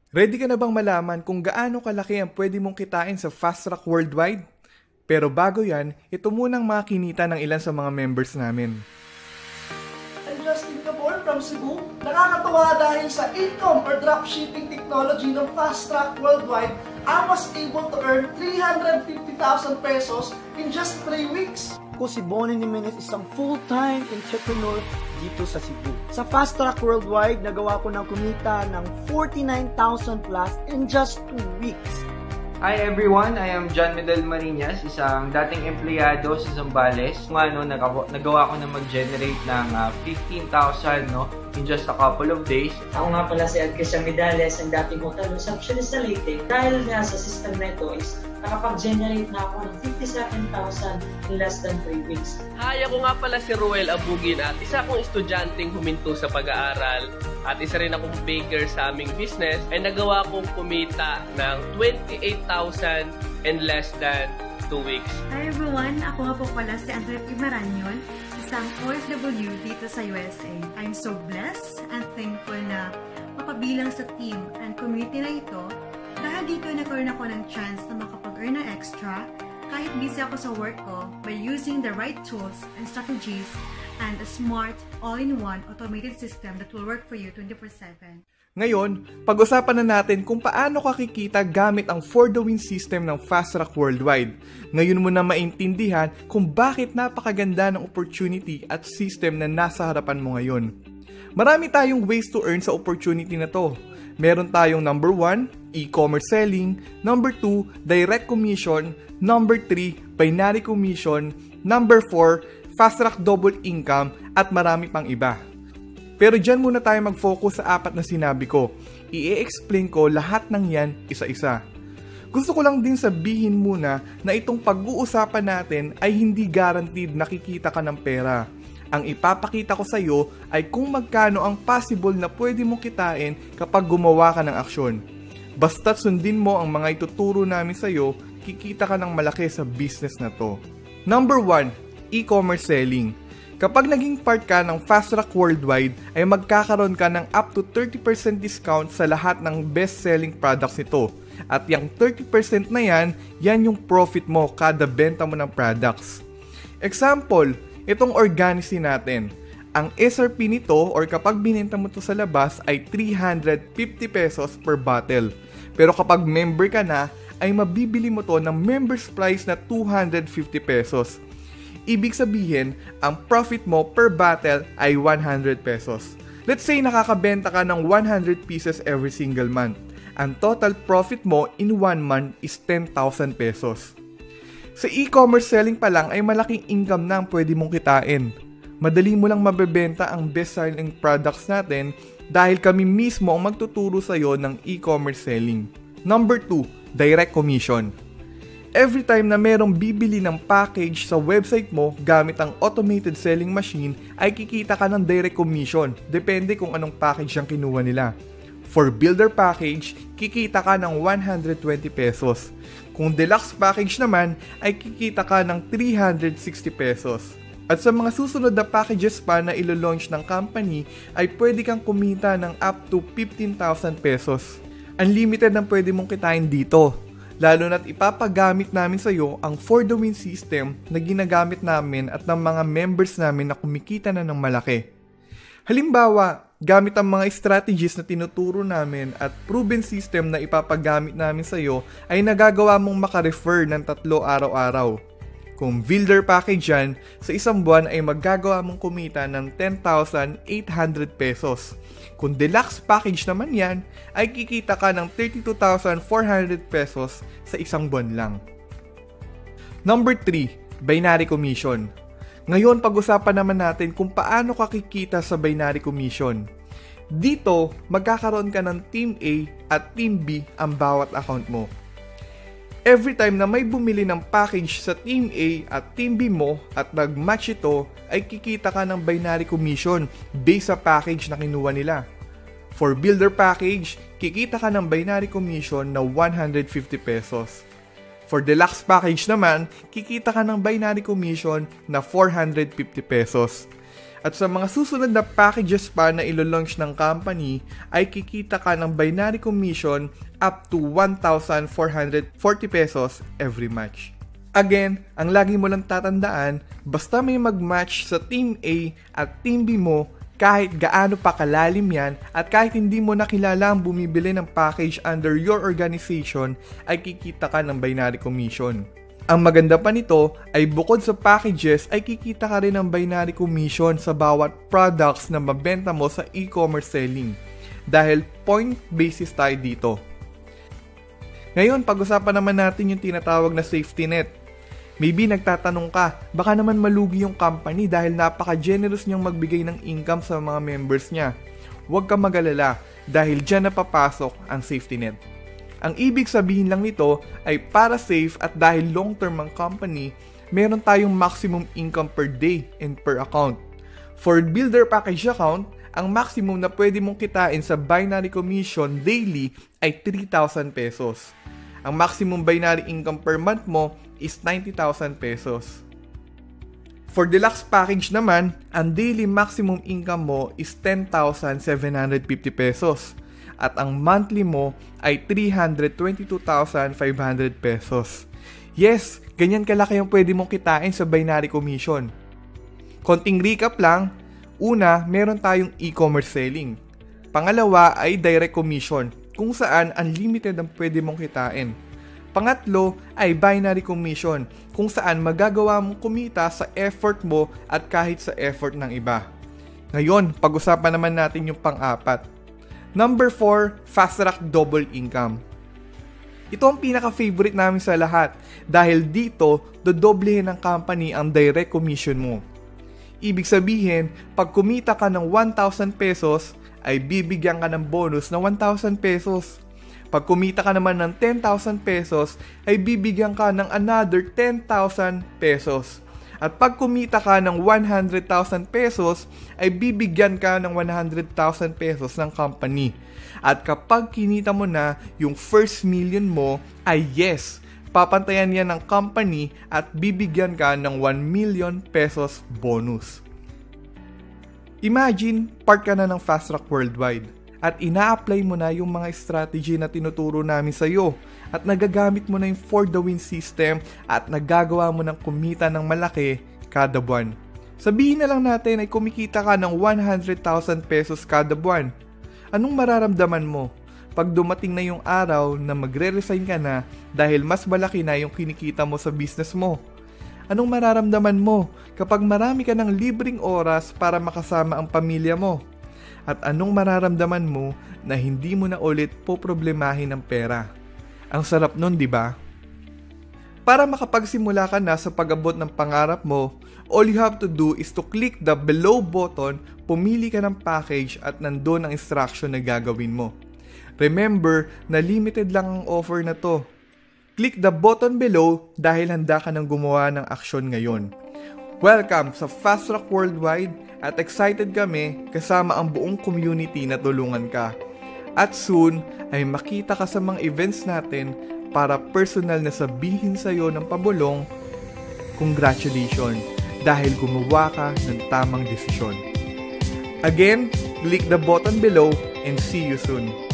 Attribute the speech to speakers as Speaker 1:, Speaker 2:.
Speaker 1: Ready ka na bang malaman kung gaano kalaki ang pwede mong kitain sa Fast Track Worldwide? Pero bago yan, ito munang makinita ng ilan sa mga members namin.
Speaker 2: I'm Justin Cabor from Cebu. Nakakatuwa dahil sa income or dropshipping technology ng Fast Track Worldwide, I was able to earn 350,000 pesos in just 3 weeks.
Speaker 3: Ako si Bonnie Jimenez, isang full-time entrepreneur dito sa Cebu. Sa Fast Track Worldwide, nagawa ko ng kumita ng 49,000 plus in just 2 weeks.
Speaker 4: Hi everyone, I am John Medel Marinas, isang dating empleyado sa Zambales. Nagawa ko na mag-generate ng 15,000 in just a couple of days.
Speaker 5: Ako nga pala si Adkesha Midales, ang dating hotel sa Chile Leyte. Dahil nga sa system na ito is nakapag-generate na ako ng 57,000 in less than 3 weeks.
Speaker 6: Hi, ako nga pala si Ruel Abugin at isa akong estudyanteng huminto sa pag-aaral at isa rin akong baker sa aming business ay nagawa kong kumita ng 28,000 in less than 2 weeks.
Speaker 7: Hi everyone, ako nga po pala si Andrea Pimaranyon, isang OFW dito sa USA. I'm so blessed and thankful na mapabilang sa team and community na ito dahil dito nagkaroon ako ng chance na makapag-earn na extra kahit busy ako sa work ko by using the right tools and strategies and a smart, all-in-one automated system that will work for you 24/7.
Speaker 1: Ngayon, pag-usapan na natin kung paano ka kikita gamit ang For the Win system ng Fast Track Worldwide. Ngayon mo na maintindihan kung bakit napakaganda ng opportunity at system na nasa harapan mo ngayon. Marami tayong ways to earn sa opportunity na to. Meron tayong number 1, e-commerce selling, number 2, direct commission, number 3, binary commission, number 4, fast track double income, at marami pang iba. Pero dyan muna tayo mag-focus sa 4 na sinabi ko. I-explain ko lahat ng yan isa-isa. Gusto ko lang din sabihin muna na itong pag-uusapan natin ay hindi guaranteed na kikita ka ng pera. Ang ipapakita ko sa iyo ay kung magkano ang possible na pwede mong kitain kapag gumawa ka ng aksyon. Basta't sundin mo ang mga ituturo namin sa iyo, kikita ka ng malaki sa business na to. Number 1, e-commerce selling. Kapag naging part ka ng Fast Track Worldwide, ay magkakaroon ka ng up to 30% discount sa lahat ng best-selling products nito. At yung 30% na yan yung profit mo kada benta mo ng products. Example, itong Organici natin. Ang SRP nito or kapag binenta mo to sa labas ay 350 pesos per bottle. Pero kapag member ka na, ay mabibili mo to ng member's price na 250 pesos. Ibig sabihin, ang profit mo per bottle ay 100 pesos. Let's say nakakabenta ka ng 100 pieces every single month. Ang total profit mo in 1 month is 10,000 pesos. Sa e-commerce selling pa lang ay malaking income na ang pwede mong kitain. Madali mo lang mabebenta ang best-selling products natin dahil kami mismo ang magtuturo sa iyo ng e-commerce selling. Number 2, direct commission. Every time na merong bibili ng package sa website mo gamit ang automated selling machine ay kikita ka ng direct commission. Depende kung anong package ang kinuha nila. For builder package, kikita ka ng 120 pesos. Kung deluxe package naman, ay kikita ka ng 360 pesos. At sa mga susunod na packages pa na ilo-launch ng company, ay pwede kang kumita ng up to 15,000 pesos. Unlimited ang pwede mong kitain dito. Lalo na't ipapagamit namin sa iyo ang For the Win system na ginagamit namin at ng mga members namin na kumikita na ng malaki. Halimbawa, gamit ang mga strategies na tinuturo namin at proven system na ipapagamit namin sa iyo ay nagagawa mong makarefer ng 3 araw-araw. Kung builder package yan, sa isang buwan ay maggagawa mong kumita ng 10,800 pesos. Kung deluxe package naman yan, ay kikita ka ng 32,400 pesos sa isang buwan lang. Number 3, binary commission. Ngayon, pag-usapan naman natin kung paano ka kikita sa binary commission. Dito, magkakaroon ka ng Team A at Team B ang bawat account mo. Every time na may bumili ng package sa Team A at Team B mo at nag-match ito, ay kikita ka ng binary commission based sa package na kinuha nila. For builder package, kikita ka ng binary commission na 150 pesos. For deluxe package naman, kikita ka ng binary commission na 450 pesos. At sa mga susunod na packages pa na ilo-launch ng company, ay kikita ka ng binary commission up to 1,440 pesos every match. Again, ang lagi mo lang tatandaan, basta may mag-match sa Team A at Team B mo, kahit gaano pa kalalim yan at kahit hindi mo nakilala ang bumibili ng package under your organization, ay kikita ka ng binary commission. Ang maganda pa nito ay bukod sa packages ay kikita ka rin ng binary commission sa bawat products na mabenta mo sa e-commerce selling dahil point basis tayo dito. Ngayon, pag-usapan naman natin yung tinatawag na safety net. Maybe nagtatanong ka, baka naman malugi yung company dahil napaka-generous niyang magbigay ng income sa mga members niya. Huwag kang mag-alala dahil dyan napapasok ang safety net. Ang ibig sabihin lang nito ay para safe at dahil long-term ang company, meron tayong maximum income per day and per account. For builder package account, ang maximum na pwede mong kitain sa binary commission daily ay 3,000 pesos. Ang maximum binary income per month mo is 90,000 pesos. For deluxe package naman, ang daily maximum income mo is 10,750 pesos. At ang monthly mo ay 322,500 pesos. Yes, ganyan kalaki yung pwede mong kitain sa binary commission. Konting recap lang, una, meron tayong e-commerce selling. Pangalawa ay direct commission, kung saan unlimited ang pwede mong kitain. Pangatlo ay binary commission, kung saan magagawa mong kumita sa effort mo at kahit sa effort ng iba. Ngayon, pag-usapan naman natin yung pang-apat. Number 4, fast track double income. Ito ang pinaka-favorite namin sa lahat dahil dito, dodoblehin ng company ang direct commission mo. Ibig sabihin, pag kumita ka ng 1,000 pesos, ay bibigyan ka ng bonus na 1,000 pesos. Pag kumita ka naman ng 10,000 pesos, ay bibigyan ka ng another 10,000 pesos. At pag kumita ka ng 100,000 pesos, ay bibigyan ka ng 100,000 pesos ng company. At kapag kinita mo na yung first million mo, ay yes, papantayan yan ng company at bibigyan ka ng 1 million pesos bonus. Imagine, part ka na ng Fast Track Worldwide at ina-apply mo na yung mga strategy na tinuturo namin sa'yo at nagagamit mo na yung For the Win system at nagagawa mo ng kumita ng malaki kada buwan. Sabihin na lang natin ay kumikita ka ng 100,000 pesos kada buwan. Anong mararamdaman mo pag dumating na yung araw na magre-resign ka na dahil mas malaki na yung kinikita mo sa business mo? Anong mararamdaman mo kapag marami ka ng libreng oras para makasama ang pamilya mo? At anong mararamdaman mo na hindi mo na ulit poproblemahin ng pera? Ang sarap nun, di ba? Para makapagsimula ka na sa pag-abot ng pangarap mo, all you have to do is to click the below button, pumili ka ng package at nandun ang instruction na gagawin mo. Remember na limited lang ang offer na to. Click the button below dahil handa ka nang gumawa ng aksyon ngayon. Welcome sa Fast Track Worldwide at excited kami kasama ang buong community na tulungan ka. At soon ay makita ka sa mga events natin para personal na sabihin sa'yo ng pabulong, congratulations dahil gumawa ka ng tamang desisyon. Again, click the button below and see you soon.